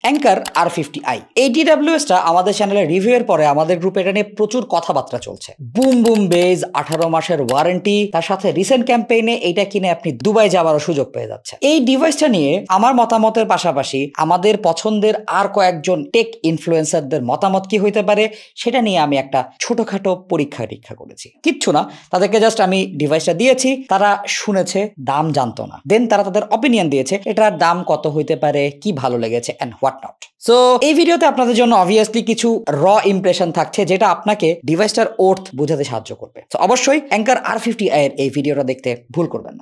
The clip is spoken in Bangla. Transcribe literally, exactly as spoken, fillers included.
Anchor R fifty I. এই ডিডব্লিউএসটা আমাদের চ্যানেলে রিভিউয়ের পরে আমাদের গ্রুপে এটা নিয়ে প্রচুর কথাবার্তা চলছে। বুম বুম বেজ, আঠারো মাসের ওয়ারেন্টি, তার সাথে রিসেন্ট ক্যাম্পেইনে এইটা কিনে আপনি দুবাই যাওয়ারও সুযোগ পেয়ে যাচ্ছে। এই ডিভাইসটা নিয়ে আমার মতামতের পাশাপাশি আমাদের পছন্দের আর কয়েকজন টেক ইনফ্লুয়েন্সারদের মতামত কি হইতে পারে সেটা নিয়ে আমি একটা ছোটখাটো পরীক্ষা নিরীক্ষা করেছি। কিচ্ছু না, তাদেরকে জাস্ট আমি ডিভাইসটা দিয়েছি, তারা শুনেছে, দাম জানতো না, দেন তারা তাদের অপিনিয়ন দিয়েছে এটার দাম কত হইতে পারে, কি ভালো লেগেছে এন্ড হোয়াট নট। সো এই ভিডিওতে আপনাদের জন্য অবভিয়াসলি কিছু র ইমপ্রেশন থাকছে যেটা আপনাকে ডিভাইসটার ওর্থ বোঝাতে সাহায্য করবে। তো অবশ্যই অ্যাঙ্কার আর ফিফটি আই এর এই ভিডিওটা দেখতে ভুল করবেন না।